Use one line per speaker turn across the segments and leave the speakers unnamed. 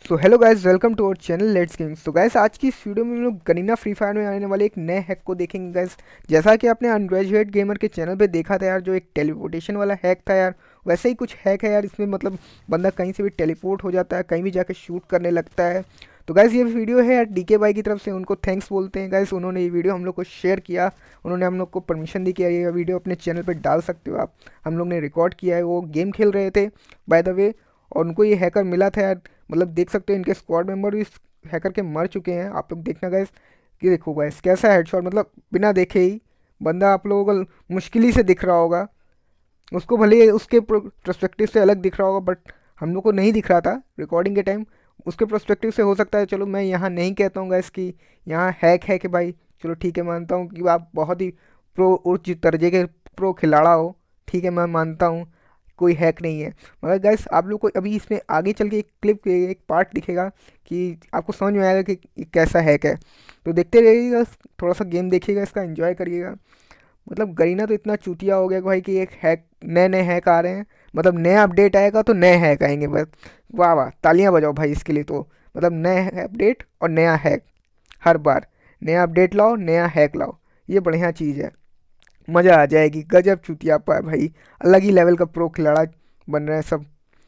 So hello guys, welcome to our channel let's games. तो guys, आज की इस वीडियो में हम लोग गरीना फ्री फायर में आने वाले एक नए हैक को देखेंगे गाइस। जैसा कि आपने अनग्रेजुएट गेमर के चैनल पे देखा था यार, जो एक टेलीपोर्टेशन वाला हैक था यार, वैसे ही कुछ हैक है यार इसमें। मतलब बंदा कहीं से भी टेलीपोर्ट हो जाता है, कहीं भी जाकर शूट करने लगता है। तो गाइस, ये वीडियो है यार डीके भाई की तरफ से, उनको थैंक्स बोलते हैं गाइस। उन्होंने ये वीडियो हम लोग को शेयर किया, उन्होंने हम लोग को परमिशन दी कि यार ये वीडियो अपने चैनल पर डाल सकते हो आप। हम लोग ने रिकॉर्ड किया है, वो गेम खेल रहे थे बाय द वे, और उनको ये हैकर मिला था यार। मतलब देख सकते हो इनके स्क्वाड मेंबर भी इस हैकर के मर चुके हैं। आप लोग देखना गाइस, कि देखो गाइस कैसा हेडशॉट, मतलब बिना देखे ही बंदा आप लोगों को मुश्किल ही से दिख रहा होगा। उसको भले ही उसके पर्सपेक्टिव से अलग दिख रहा होगा, बट हम लोग को नहीं दिख रहा था रिकॉर्डिंग के टाइम। उसके पर्सपेक्टिव से हो सकता है, चलो मैं यहाँ नहीं कहता हूँ गाइस कि यहाँ हैक है कि भाई, चलो ठीक है मानता हूँ कि आप बहुत ही प्रो उच्च दर्जे के प्रो खिलाड़ा हो, ठीक है मैं मानता हूँ, कोई हैक नहीं है। मगर गाइस आप लोग को अभी इसमें आगे चल के एक क्लिप, एक पार्ट दिखेगा कि आपको समझ में आएगा कि ये कैसा हैक है। तो देखते रहिएगा, थोड़ा सा गेम देखिएगा, इसका एंजॉय करिएगा। मतलब गरीना तो इतना चूतिया हो गया कि भाई कि एक हैक, नए नए हैक आ रहे हैं। मतलब नया अपडेट आएगा तो नए हैक आएंगे बस। वाह वाह, तालियां बजाओ भाई इसके लिए। तो मतलब नए अपडेट और नया हैक, हर बार नया अपडेट लाओ, नया हैक लाओ, ये बढ़िया चीज़ है। मज़ा आ जाएगी। गजब चूतियापा है भाई, अलग ही लेवल का प्रो खिलाड़ा बन रहे हैं सब।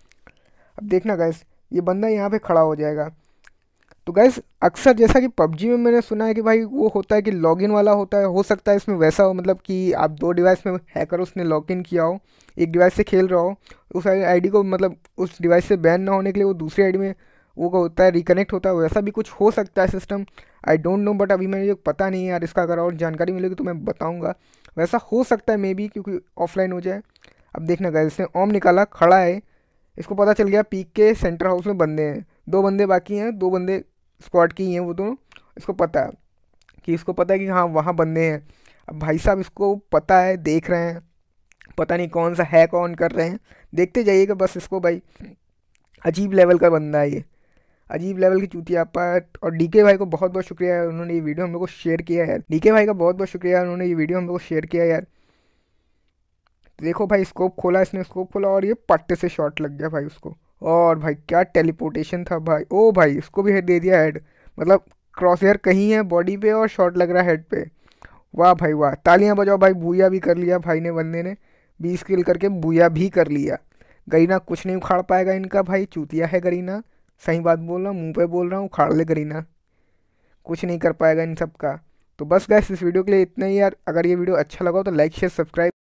अब देखना गैस, ये बंदा यहाँ पे खड़ा हो जाएगा। तो गैस अक्सर जैसा कि पबजी में मैंने सुना है कि भाई वो होता है कि लॉगिन वाला होता है, हो सकता है इसमें वैसा हो। मतलब कि आप दो डिवाइस में हैकर उसने लॉगिन किया हो, एक डिवाइस से खेल रहा हो, उस आईडी को मतलब उस डिवाइस से बैन ना होने के लिए वो दूसरी आईडी में वो का होता है, रिकनेक्ट होता है। वैसा भी कुछ हो सकता है system, I don't know, but अभी मुझे पता नहीं है यार इसका। अगर और जानकारी मिलेगी तो मैं बताऊँगा। वैसा हो सकता है मे बी, क्योंकि ऑफलाइन हो जाए। अब देखना गया, इसने ओम निकाला, खड़ा है, इसको पता चल गया पीक के सेंटर हाउस में बंदे हैं, दो बंदे बाकी हैं, दो बंदे स्क्वाड की ही हैं वो दोनों। इसको पता है कि इसको पता है कि हाँ वहाँ बंदे हैं। अब भाई साहब इसको पता है, देख रहे हैं, पता नहीं कौन सा हैक ऑन कर रहे हैं। देखते जाइएगा बस इसको भाई। अजीब लेवल का बंदा है ये, अजीब लेवल की चूतियापा है। और डीके भाई को बहुत बहुत शुक्रिया है, उन्होंने ये वीडियो हम लोग को शेयर किया है। डीके भाई का बहुत बहुत शुक्रिया है, उन्होंने ये वीडियो हम लोग को शेयर किया यार। देखो भाई, स्कोप खोला इसने, स्कोप खोला और ये पट्टे से शॉट लग गया भाई उसको। और भाई क्या टेलीपोर्टेशन था भाई। ओ भाई, इसको भी हेड दे दिया, हेड मतलब क्रॉस हेयर कहीं है बॉडी पे और शॉट लग रहा है हेड पे। वाह भाई वाह, तालियां बजाओ भाई। बूया भी कर लिया भाई ने, बंदे ने 20 किल करके बूया भी कर लिया। गरीना कुछ नहीं उखाड़ पाएगा इनका भाई, चूतिया है गरीना। सही बात बोल रहा हूँ, मुंह पे बोल रहा हूँ, उखाड़ ले गरीना, कुछ नहीं कर पाएगा इन सब का। तो बस गैस, इस वीडियो के लिए इतना ही यार। अगर ये वीडियो अच्छा लगा हो तो लाइक शेयर सब्सक्राइब